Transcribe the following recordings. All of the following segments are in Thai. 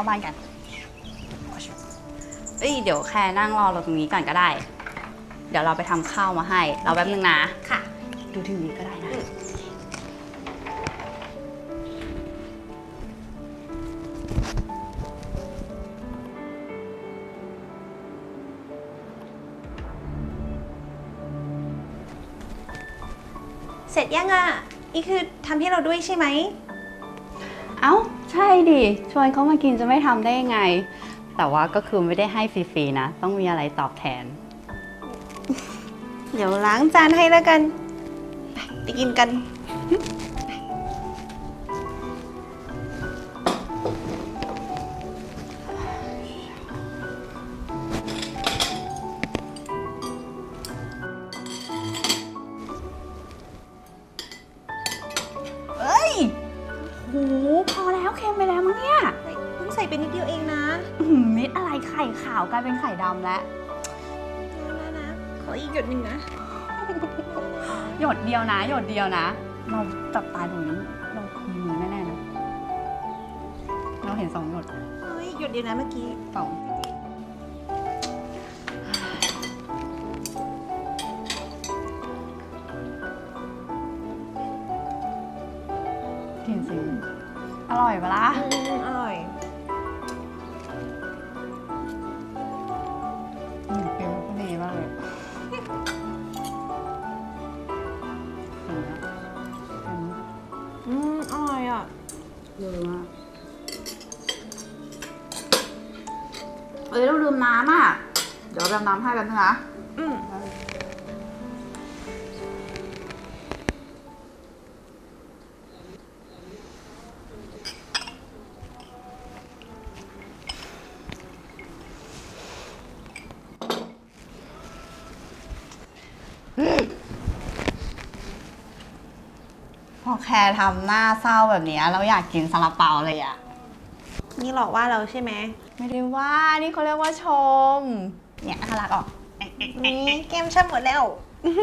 าบ้านกันเดี๋ยวแค่นั่งรอเราตรงนี้ก่อนก็ได้เดี๋ยวเราไปทำข้าวมาให้เราแป๊บนึงนะค่ะดูทีวีก็ได้นะเสร็จยังอ่ะนี่คือทำให้เราด้วยใช่ไหมเอ้าใช่ดิชวนเขามากินจะไม่ทำได้ยังไงแต่ว่าก็คือไม่ได้ให้ฟรีๆนะต้องมีอะไรตอบแทนเดี๋ยวล้างจานให้แล้วกันไปกินกันโหพอแล้วเค็มไปแล้วมั้งเนี่ยเพิ่งใส่ไปนิดเดียวเองนะนิดอะไรไข่ขาวกลายเป็นไข่ดำแล้วนะขออีกหยดหนึ่งนะหยดเดียวนะหยดเดียวนะเราจับตาดูนี้เรามีมือแน่ๆนะเราเห็น2 หยดเฮ้ยหยดเดียวนะเมื่อกี้ 2กินสิอร่อยปะล่ะอร่อยเป็นก็ดีมากเลยอร่อยอ่ะเยอะมากเราลืมน้ำอ่ะเดี๋ยวแบบน้ำให้กันนะพอแคร์ทำหน้าเศร้าแบบนี้เราอยากกินซาลาเปาเลยอ่ะนี่หลอกว่าเราใช่ไหมไม่ได้ว่านี่เขาเรียกว่าชมเนี่ยน่ารักออกนี่แก้มช้ำหมดแล้ว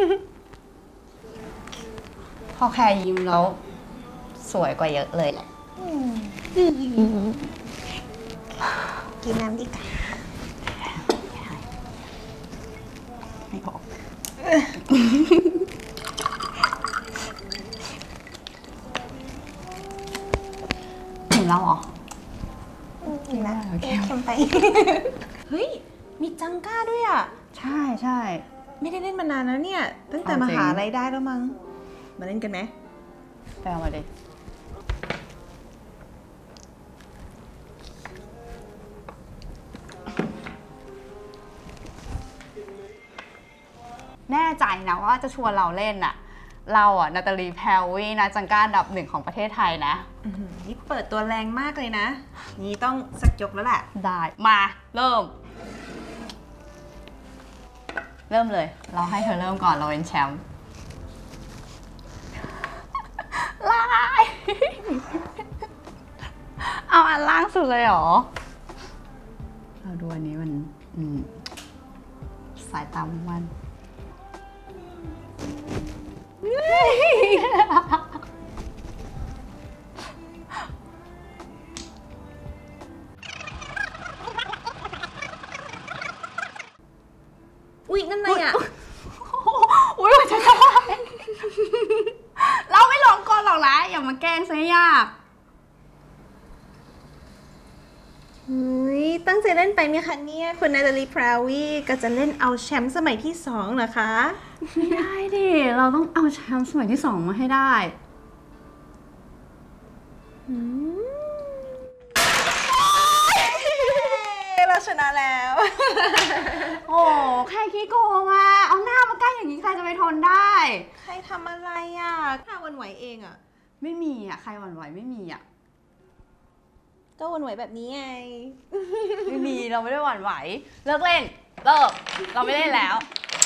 พอแคร์ยิ้มแล้วสวยกว่าเยอะเลยแหละกินน้ำดีกว่าไม่พอถึงแล้วเหรอกินแล้วเค็มไปเฮ้ยมีจังก้าด้วยอ่ะใช่ใช่ไม่ได้เล่นมานานแล้วเนี่ยตั้งแต่มหาลัยได้แล้วมั้งมาเล่นกันไหมไปเอามาดิแน่ใจนะว่าจะชวนเราเล่นน่ะเราอะนาตาลีแพลวี่นะจังก้าอันดับ1ของประเทศไทยนะนี่เปิดตัวแรงมากเลยนะนี่ต้องสักยกแล้วแหละได้มาเริ่มเลยเราให้เธอเริ่มก่อนเราเป็นแชมป์ลายเอาอันล่างสุดเลยเหรอเราดูอันนี้มันสายตามันอุ๊ยนั่นไงอ่ะอุ๊ยจะทำไมเราไม่ลองก่อนหรอกนะอย่ามาแกล้งซะยากตั้งใจเล่นไปไหมคะเนี่ยคุณนาตาลีพราววี่ก็จะเล่นเอาแชมป์สมัยที่2เหรอคะไม่ได้ดิเราต้องเอาแชมป์สมัยที่2มาให้ได้เราชนะแล้วโอ้ใครขี้โกงอ่ะเอาหน้ามาใกล้อย่างนี้ใครจะไปทนได้ใครทำอะไรอ่ะถ้าวันไหวเองอ่ะไม่มีอ่ะใครหวั่นไหวไม่มีอ่ะก็วันไหวแบบนี้ไงไม่มีเราไม่ได้หวั่นไหวเลิกเล่นเลิกเราไม่เล่นแล้ว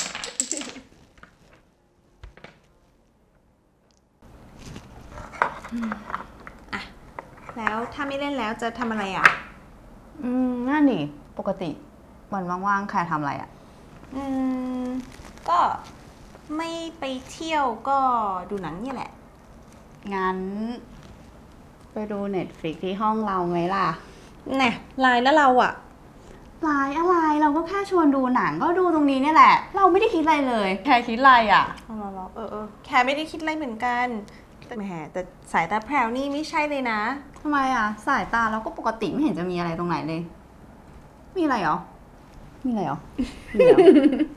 อ่ะแล้วถ้าไม่เล่นแล้วจะทำอะไรอ่ะนั่นนี่ปกติวันว่างๆใครทำอะไรอ่ะก็ไม่ไปเที่ยวก็ดูหนังนี่แหละงั้นไปดู Netflix ที่ห้องเราไหมล่ะเนี่ยไลน์นะเราอะไลน์อะไรเราก็แค่ชวนดูหนังก็ดูตรงนี้เนี่ยแหละ เราไม่ได้คิดอะไรเลยแค่คิดอะไรอ่ะแคร์ไม่ได้คิดอะไรเหมือนกันแหมแต่สายตาแพรวนี่ไม่ใช่เลยนะทำไมอ่ะสายตาเราก็ปกติไม่เห็นจะมีอะไรตรงไหนเลย มีอะไรหรอ มีอะไรหรอ มีอะไรหรอ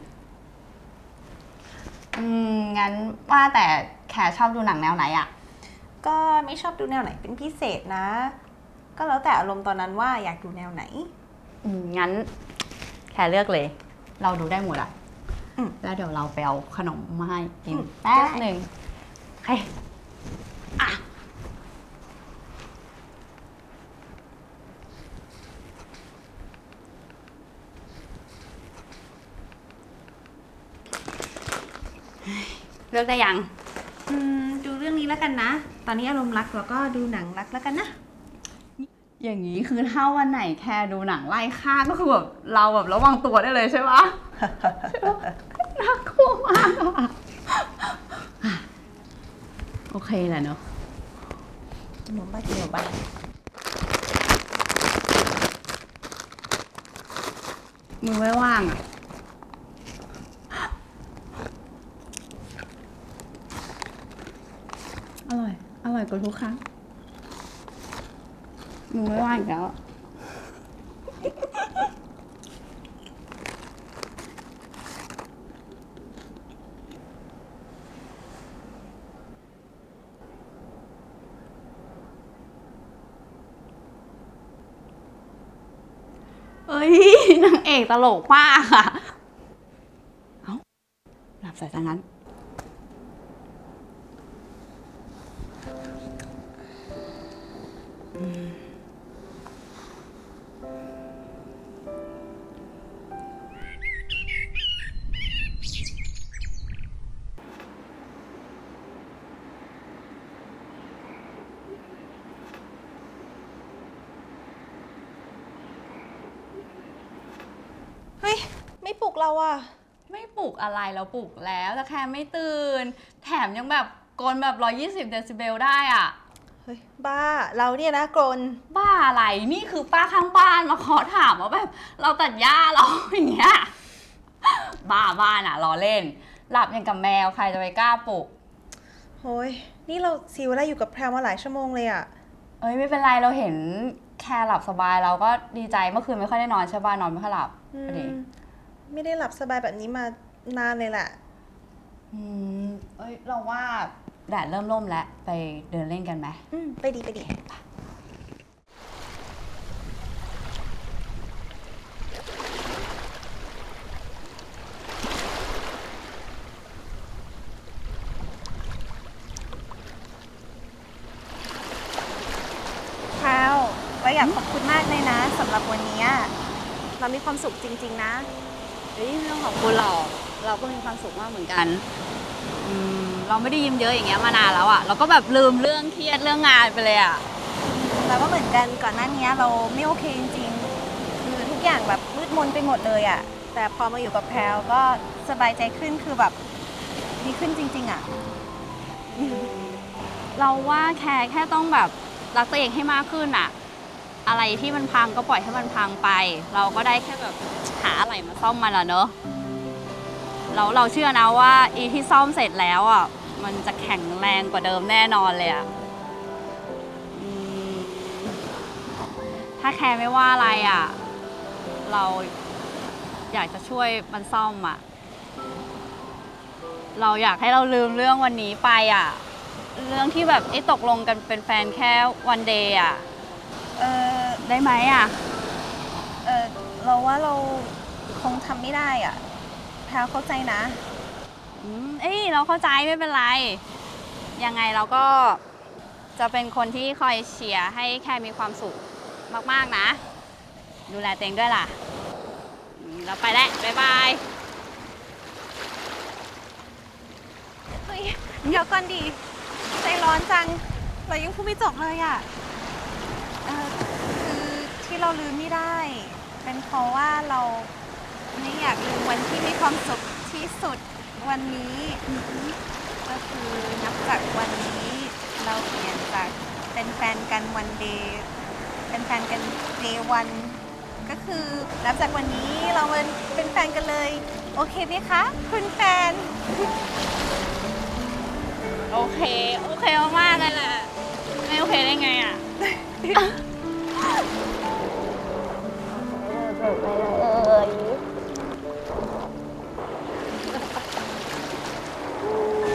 งั้นว่าแต่แขชอบดูหนังแนวไหนอ่ะก็ไม่ชอบดูแนวไหนเป็นพิเศษนะ ก็แล้วแต่อารมณ์ตอนนั้นว่าอยากดูแนวไหนงั้นแขเลือกเลย เราดูได้หมดอ่ะอืมแล้วเดี๋ยวเราไปเอาขนมมาให้กินแป๊บหนึ่งโอเคอ่ะเลือกได้ยังดูเรื่องนี้แล้วกันนะ ตอนนี้อารมณ์รักแล้วก็ดูหนังรักแล้วกันนะอย่างนี้คือถ้าวันไหนแคร์ดูหนังไล่ฆ่าก็คือแบบเราแบบระวังตัวได้เลยใช่ปะ น่ากลัวมากอะโอเคแหละเนาะขนมบ้ากินขนมบ้ามือไม่ว่างอะอร่อย อร่อยกว่าทุกครั้งมือไม่ว่างอีกแล้วอะเอ้ยนางเอกตลกมากอะเอ้าหลับใส่ซะงั้นเฮ้ย ไม่ปลุกเราอะไม่ปลุกอะไรเราปลุกแล้วแต่แค่ไม่ตื่น แถมยังแบบกลนแบบ120 เดซิเบลได้อ่ะเฮ้ย บ้า เราเนี่ยนะกรนบ้าอะไรนี่คือป้าข้างบ้านมาขอถามว่าแบบเราตัดหญ้าเราอย่างเงี้ยบ้าน่ะล้อเล่น หลับอย่างกับแมวใครจะไปกล้าปลุกโอ้ย นี่เราซีเวลาอยู่กับแพรวมาหลายชั่วโมงเลยอะเอ้ยไม่เป็นไรเราเห็นแค่หลับสบายเราก็ดีใจเมื่อคืนไม่ค่อยได้นอนใช่ป่ะนอนไม่ค่อยหลับพอดีไม่ได้หลับสบายแบบนี้มานานเลยแหละเอ้ยเราว่าแดดเริ่มร่มแล้วไปเดินเล่นกันไหมไปดีไปดี แพรวเราอยากขอบคุณมากเลยนะสำหรับวันนี้เรามีความสุขจริงๆนะเฮ้ยไม่ต้องขอบคุณหรอกเราก็มีความสุขมากเหมือนกันเราไม่ได้ยิ้มเยอะอย่างเงี้ยมานานแล้วอะเราก็แบบลืมเรื่องเครียดเรื่องงานไปเลยอะเราก็เหมือนกันก่อนหน้านี้เราไม่โอเคจริงๆคือทุกอย่างแบบมืดมนไปหมดเลยอะแต่พอมาอยู่กับแพรวก็สบายใจขึ้นคือแบบดีขึ้นจริงๆอะเราว่าแค่ต้องแบบรักตัวเองให้มากขึ้นอะอะไรที่มันพังก็ปล่อยให้มันพังไป เราก็ได้แค่แบบหาอะไรมาซ่อมมันละเนอะเราเชื่อนะว่าอีที่ซ่อมเสร็จแล้วอะมันจะแข็งแรงกว่าเดิมแน่นอนเลยอะถ้าแคร์ไม่ว่าอะไรอะเราอยากจะช่วยมันซ่อมอะเราอยากให้เราลืมเรื่องวันนี้ไปอะเรื่องที่แบบตกลงกันเป็นแฟนแค่วันเดย์อะได้ไหมอะเราว่าเราคงทำไม่ได้อะแพรวเข้าใจนะเราเข้าใจไม่เป็นไร ยังไงเราก็จะเป็นคนที่คอยเชียร์ให้แค่มีความสุขมากๆนะ ดูแลตัวเองด้วยล่ะเราไปแล้วบ๊ายบายเฮ้ยเดี๋ยวก่อนดิใจร้อนจัง เรายังพูดไม่จบเลยอ่ะคือที่เราลืมไม่ได้ เป็นเพราะว่าเราไม่อยากลืมวันที่มีความสุขที่สุดวันนี้ก็คือนับจากวันนี้เราเปลี่ยนจากเป็นแฟนกันวันเดย์ไปเป็นแฟนกัน day one ก็คือนับจากวันนี้เราเป็นแฟนกันเลย โอเคไหมคะ คุณแฟนโอเคมากๆเลยแหละไม่โอเคได้ไงอ่ะ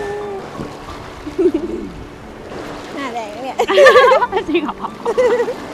หน้าแดงเนี่ยจริงเหรอ